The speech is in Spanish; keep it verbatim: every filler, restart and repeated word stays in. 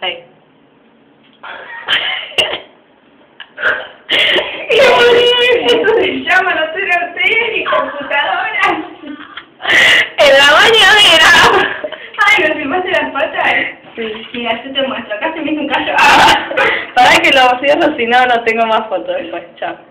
Ahí. ¡Qué bonito! Eso se llama no ser hotel y computadora. ¡En la bañadera! Ay, ¿me filmaste las patas? Sí. Mira, yo te muestro. Acá se me hizo un callo. ¡Ah! Para que lo cierro, si no, no tengo más fotos después. Chao.